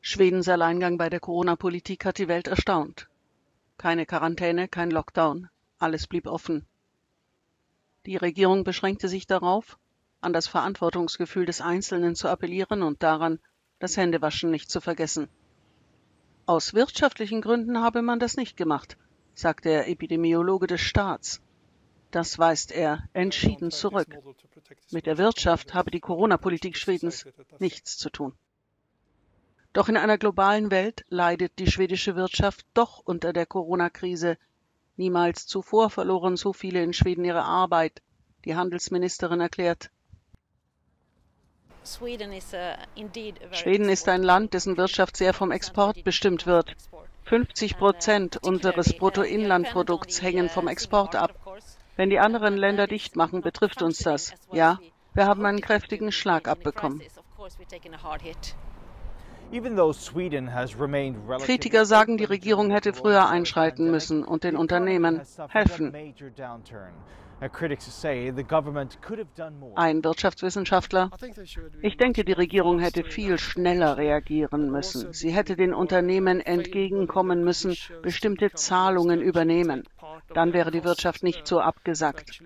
Schwedens Alleingang bei der Corona-Politik hat die Welt erstaunt. Keine Quarantäne, kein Lockdown, alles blieb offen. Die Regierung beschränkte sich darauf, an das Verantwortungsgefühl des Einzelnen zu appellieren und daran, das Händewaschen nicht zu vergessen. Aus wirtschaftlichen Gründen habe man das nicht gemacht, sagt der Epidemiologe des Staats. Das weist er entschieden zurück. Mit der Wirtschaft habe die Corona-Politik Schwedens nichts zu tun. Doch in einer globalen Welt leidet die schwedische Wirtschaft doch unter der Corona-Krise. Niemals zuvor verloren so viele in Schweden ihre Arbeit. Die Handelsministerin erklärt: Schweden ist ein Land, dessen Wirtschaft sehr vom Export bestimmt wird. 50% unseres Bruttoinlandprodukts hängen vom Export ab. Wenn die anderen Länder dicht machen, betrifft uns das. Ja, wir haben einen kräftigen Schlag abbekommen. Kritiker sagen, die Regierung hätte früher einschreiten müssen und den Unternehmen helfen. Ein Wirtschaftswissenschaftler: Ich denke, die Regierung hätte viel schneller reagieren müssen. Sie hätte den Unternehmen entgegenkommen müssen, bestimmte Zahlungen übernehmen. Dann wäre die Wirtschaft nicht so abgesackt.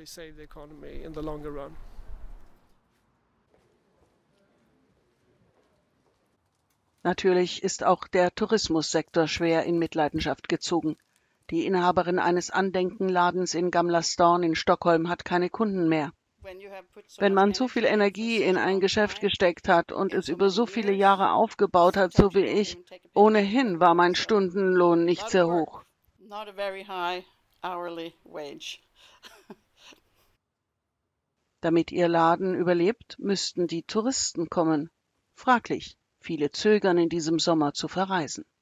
Natürlich ist auch der Tourismussektor schwer in Mitleidenschaft gezogen. Die Inhaberin eines Andenkenladens in Gamla Stan in Stockholm hat keine Kunden mehr. Wenn man so viel Energie in ein Geschäft gesteckt hat und es über so viele Jahre aufgebaut hat, so wie ich, ohnehin war mein Stundenlohn nicht sehr hoch. Damit ihr Laden überlebt, müssten die Touristen kommen. Fraglich. Viele zögern in diesem Sommer zu verreisen.